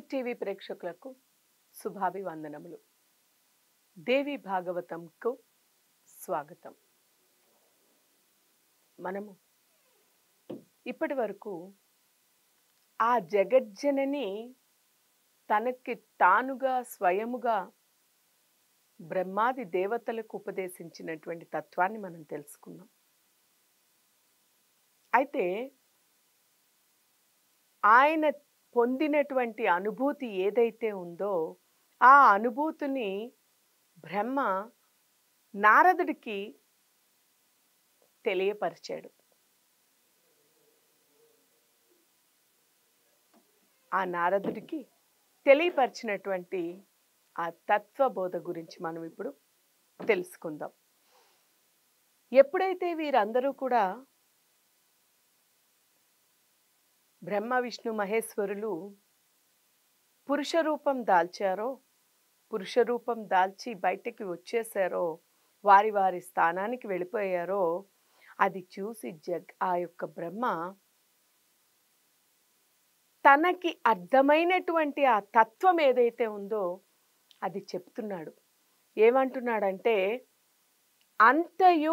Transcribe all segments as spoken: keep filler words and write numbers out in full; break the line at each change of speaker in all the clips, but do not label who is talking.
TV ప్రేక్షకులకు శుభాభివందనములు. దేవి భాగవతంకు స్వాగతం. మనము ఇప్పటి వరకు ఆ జగజ్జనని తనకి తానుగా స్వయముగా బ్రహ్మాది దేవతలకు ఉపదేశించినటువంటి తత్వాన్ని మనం తెలుసుకున్నాం. అయితే ఆయన పొందినటువంటి అనుభూతి ఏదైతే ఉందో ఆ అనుభూతిని బ్రహ్మ నారదుడికి తెలియపరిచాడు. ఆ నారదుడికి తెలియపరిచినటువంటి ఆ తత్వబోధ గురించి మనం ఇప్పుడు తెలుసుకుందాం. ఎప్పుడైతే వీరందరూ కూడా బ్రహ్మ విష్ణు మహేశ్వరులు పురుష రూపం దాల్చారో, పురుష రూపం దాల్చి బయటికి వచ్చేసారో, వారి వారి స్థానానికి వెళ్ళిపోయారో, అది చూసి జగ్ ఆ యొక్క బ్రహ్మ తనకి అర్థమైనటువంటి ఆ తత్వం ఏదైతే ఉందో అది చెప్తున్నాడు. ఏమంటున్నాడంటే, అంతయు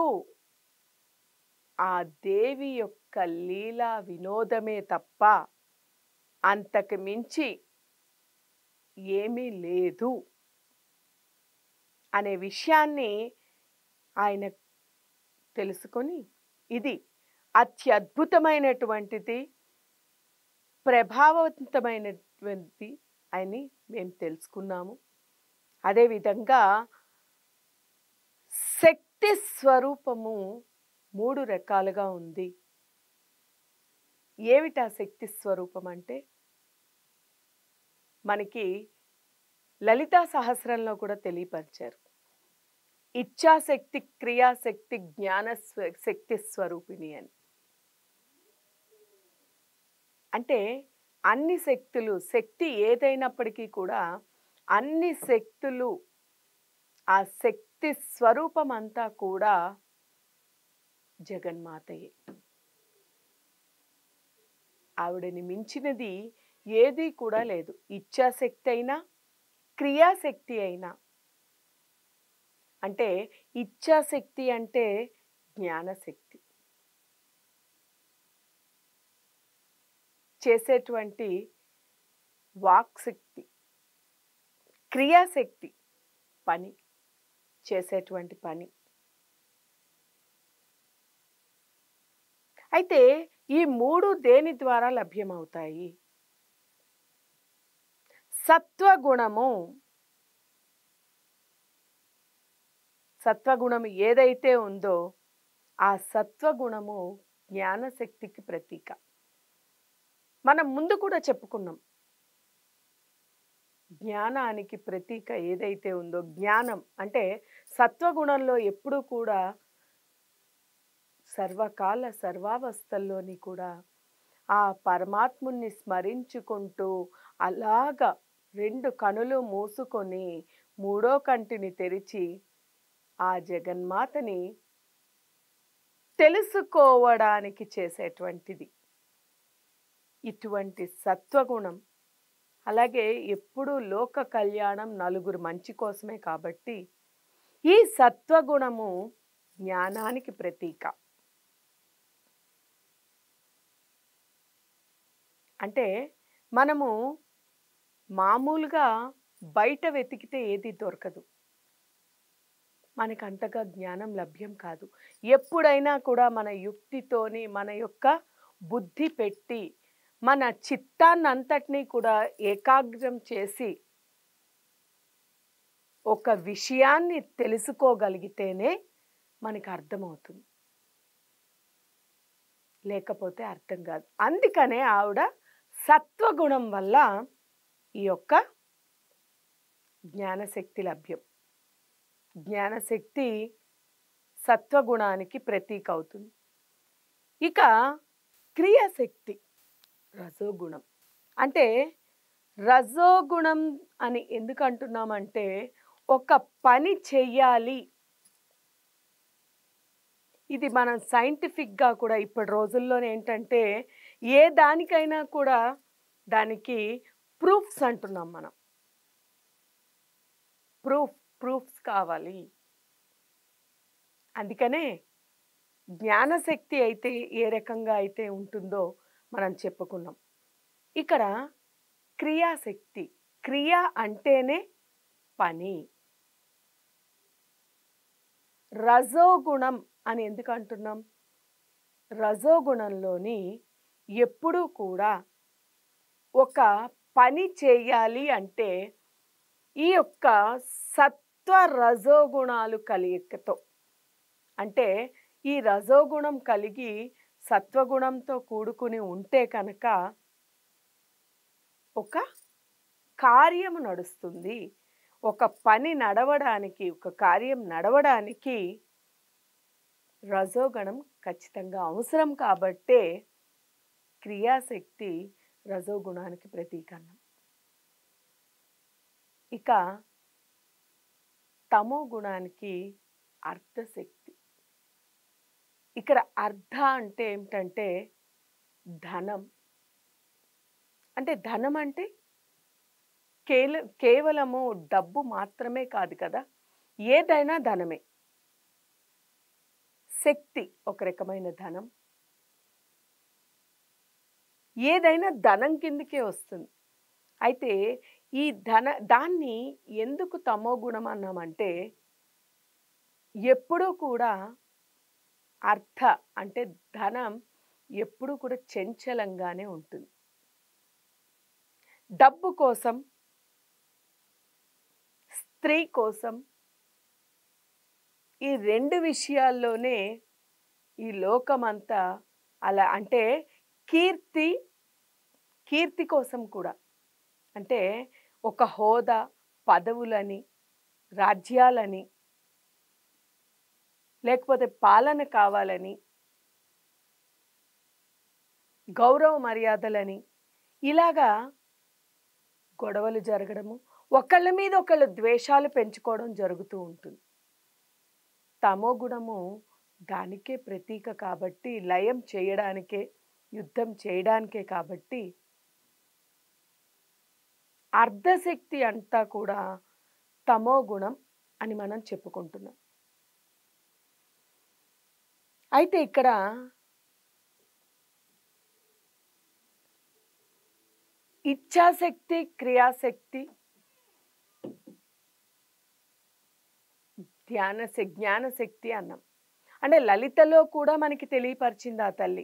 ఆ దేవి యొక్క లీలా వినోదమే తప్ప అంతకు మించి ఏమీ లేదు అనే విషయాన్ని ఆయన తెలుసుకొని, ఇది అత్యద్భుతమైనటువంటిది, ప్రభావవంతమైనటువంటి అని మేము తెలుసుకున్నాము. అదేవిధంగా శక్తి స్వరూపము మూడు రకాలుగా ఉంది. ఏమిటా శక్తి స్వరూపం అంటే, మనకి లలితా సహస్రంలో కూడా తెలియపరిచారు. ఇచ్ఛాశక్తి, క్రియాశక్తి, జ్ఞాన శక్తి స్వరూపిణి అని. అంటే అన్ని శక్తులు, శక్తి ఏదైనప్పటికీ కూడా అన్ని శక్తులు, ఆ శక్తి స్వరూపం అంతా కూడా జగన్మాతయే. ఆవిడని మించినది ఏది కూడా లేదు. ఇచ్ఛాశక్తి అయినా, క్రియాశక్తి అయినా. అంటే ఇచ్ఛాశక్తి అంటే జ్ఞానశక్తి, చేసేటువంటి వాక్శక్తి. క్రియాశక్తి పని, చేసేటువంటి పని. అయితే ఈ మూడు దేని ద్వారా లభ్యమవుతాయి? సత్వగుణము. సత్వగుణము ఏదైతే ఉందో ఆ సత్వగుణము జ్ఞానశక్తికి ప్రతీక. మనం ముందు కూడా చెప్పుకున్నాం, జ్ఞానానికి ప్రతీక ఏదైతే ఉందో, జ్ఞానం అంటే సత్వగుణంలో ఎప్పుడూ కూడా సర్వకాల సర్వావస్థల్లోని కూడా ఆ పరమాత్ముని స్మరించుకుంటూ అలాగా రెండు కనులు మూసుకొని మూడో కంటిని తెరిచి ఆ జగన్మాతని తెలుసుకోవడానికి చేసేటువంటిది ఇటువంటి సత్వగుణం. అలాగే ఎప్పుడూ లోక కళ్యాణం, నలుగురు మంచి కోసమే కాబట్టి ఈ సత్వగుణము జ్ఞానానికి ప్రతీక. అంటే మనము మామూలుగా బయట వెతికితే ఏది దొరకదు, మనకు అంతగా జ్ఞానం లభ్యం కాదు. ఎప్పుడైనా కూడా మన యుక్తితోని, మన యొక్క బుద్ధి పెట్టి, మన చిత్తాన్నంతటినీ కూడా ఏకాగ్రం చేసి ఒక విషయాన్ని తెలుసుకోగలిగితేనే మనకు అర్థమవుతుంది, లేకపోతే అర్థం కాదు. అందుకనే ఆవిడ సత్వగుణం వల్ల ఈ యొక్క జ్ఞానశక్తి లభ్యం. జ్ఞానశక్తి సత్వగుణానికి ప్రతీక అవుతుంది. ఇక క్రియాశక్తి రజోగుణం. అంటే రజోగుణం అని ఎందుకు అంటున్నామంటే, ఒక పని చెయ్యాలి, ఇది మనం సైంటిఫిక్గా కూడా ఇప్పటి రోజుల్లో ఏంటంటే, ఏ దానికైనా కూడా దానికి ప్రూఫ్స్ అంటున్నాం మనం. ప్రూఫ్ ప్రూఫ్స్ కావాలి. అందుకనే జ్ఞానశక్తి అయితే ఏ రకంగా అయితే ఉంటుందో మనం చెప్పుకున్నాం. ఇక్కడ క్రియాశక్తి, క్రియ అంటేనే పని. రజోగుణం అని ఎందుకు అంటున్నాం? రజోగుణంలోని ఎప్పుడూ కూడా ఒక పని చేయాలి అంటే ఈ యొక్క సత్వ రజోగుణాలు కలయికతో, అంటే ఈ రజోగుణం కలిగి సత్వగుణంతో కూడుకుని ఉంటే కనుక ఒక కార్యము నడుస్తుంది. ఒక పని నడవడానికి, ఒక కార్యం నడవడానికి రజోగుణం ఖచ్చితంగా అవసరం. కాబట్టే క్రియాశక్తి రజోగుణానికి ప్రతీకరణం. ఇక తమో గుణానికి అర్ధశక్తి. ఇక్కడ అర్ధ అంటే ఏమిటంటే ధనం. అంటే ధనం అంటే కేల కేవలము డబ్బు మాత్రమే కాదు కదా, ఏదైనా ధనమే. శక్తి ఒక రకమైన ధనం, ఏదైనా ధనం కిందకే వస్తుంది. అయితే ఈ ధన దాన్ని ఎందుకు తమో గుణం అన్నామంటే ఎప్పుడూ కూడా అర్థ అంటే ధనం ఎప్పుడూ కూడా చంచలంగానే ఉంటుంది. డబ్బు కోసం, స్త్రీ కోసం, ఈ రెండు విషయాల్లోనే ఈ లోకమంతా అలా. అంటే కీర్తి, కీర్తి కోసం కూడా, అంటే ఒక హోదా, పదవులని, రాజ్యాలని, లేకపోతే పాలన కావాలని, గౌరవ మర్యాదలని, ఇలాగా గొడవలు జరగడము, ఒకళ్ళ మీద ఒకళ్ళు ద్వేషాలు పెంచుకోవడం జరుగుతూ ఉంటుంది. తమో గుణము దానికే ప్రతీక కాబట్టి, లయం చేయడానికే, యుద్ధం చేయడానికే కాబట్టి అర్ధశక్తి అంతా కూడా తమో గుణం అని మనం చెప్పుకుంటున్నాం. అయితే ఇక్కడ ఇచ్ఛాశక్తి, క్రియాశక్తి, ధ్యాన జ్ఞానశక్తి అన్నాం. అంటే లలితలో కూడా మనకి తెలియపరిచింది ఆ తల్లి.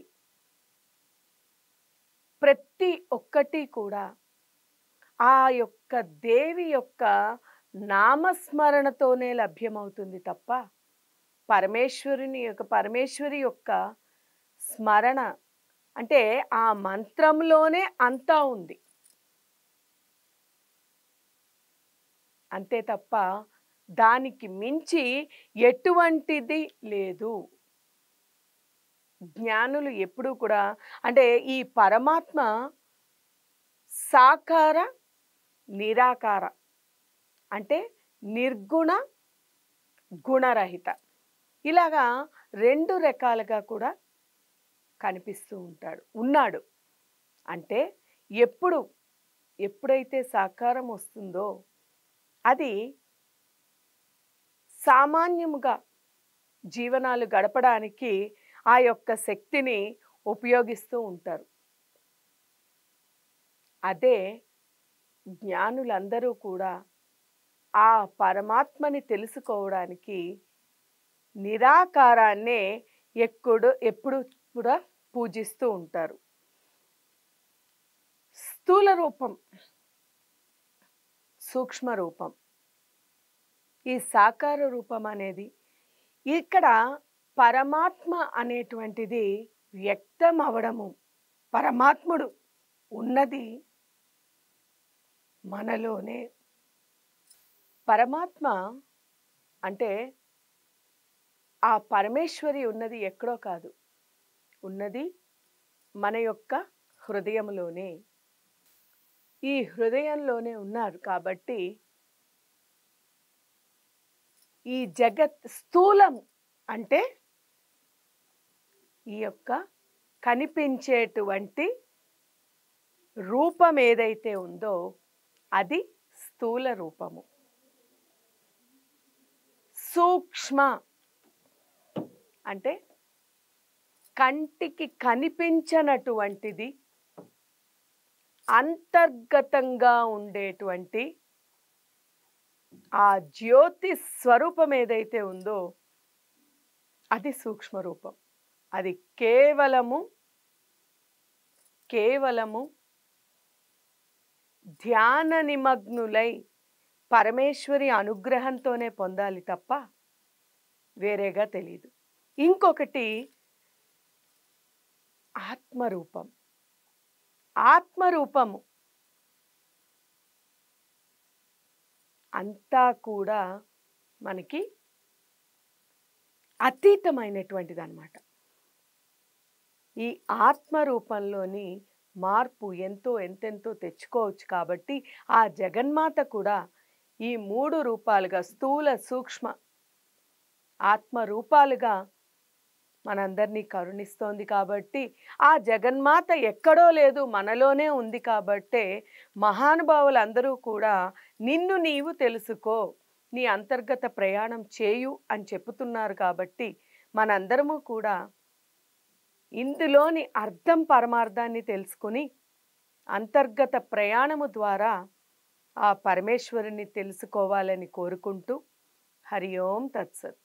ప్రతి ఒక్కటి కూడా ఆ యొక్క దేవి యొక్క నామస్మరణతోనే లభ్యమవుతుంది తప్ప పరమేశ్వరుని యొక్క పరమేశ్వరి యొక్క స్మరణ అంటే ఆ మంత్రంలోనే అంతా ఉంది. అంతే తప్ప దానికి మించి ఎటువంటిది లేదు. జ్ఞానులు ఎప్పుడూ కూడా అంటే ఈ పరమాత్మ సాకార నిరాకార, అంటే నిర్గుణ గుణరహిత, ఇలాగా రెండు రకాలుగా కూడా కనిపిస్తూ ఉంటాడు ఉన్నాడు. అంటే ఎప్పుడు ఎప్పుడైతే సాకారం వస్తుందో అది సామాన్యముగా జీవనాలు గడపడానికి ఆ యొక్క శక్తిని ఉపయోగిస్తూ ఉంటారు. అదే జ్ఞానులందరూ కూడా ఆ పరమాత్మని తెలుసుకోవడానికి నిరాకారాన్నే ఎప్పుడు ఎప్పుడు కూడా పూజిస్తూ ఉంటారు. స్థూల రూపం, సూక్ష్మ రూపం, ఈ సాకార రూపం అనేది ఇక్కడ పరమాత్మ అనేటువంటిది వ్యక్తం అవడము, పరమాత్ముడు ఉన్నది మనలోనే. పరమాత్మ అంటే ఆ పరమేశ్వరి ఉన్నది ఎక్కడో కాదు, ఉన్నది మన యొక్క హృదయంలోనే. ఈ హృదయంలోనే ఉన్నారు కాబట్టి ఈ జగత్ స్థూలం అంటే ఈ యొక్క కనిపించేటువంటి రూపం ఏదైతే ఉందో అది స్థూల రూపము. సూక్ష్మ అంటే కంటికి కనిపించనటువంటిది, అంతర్గతంగా ఉండేటువంటి ఆ జ్యోతి స్వరూపం ఏదైతే ఉందో అది సూక్ష్మ రూపం. అది కేవలము కేవలము ధ్యాన నిమగ్నులై పరమేశ్వరి అనుగ్రహంతోనే పొందాలి తప్ప వేరేగా తెలీదు. ఇంకొకటి ఆత్మరూపం. ఆత్మరూపము అంతా కూడా మనకి అతీతమైనటువంటిదన్నమాట. ఈ ఆత్మరూపంలోని మార్పు ఎంతో ఎంతెంతో తెచ్చుకోవచ్చు. కాబట్టి ఆ జగన్మాత కూడా ఈ మూడు రూపాలుగా స్థూల, సూక్ష్మ, ఆత్మ రూపాలుగా మనందరినీ కరుణిస్తోంది. కాబట్టి ఆ జగన్మాత ఎక్కడో లేదు, మనలోనే ఉంది. కాబట్టే మహానుభావులందరూ కూడా నిన్ను నీవు తెలుసుకో, నీ అంతర్గత ప్రయాణం చేయు అని చెప్పుతున్నారు. కాబట్టి మనందరము కూడా ఇందులోని అర్థం పరమార్థాన్ని తెలుసుకుని అంతర్గత ప్రయాణము ద్వారా ఆ పరమేశ్వరుని తెలుసుకోవాలని కోరుకుంటూ హరి ఓం తత్సత్.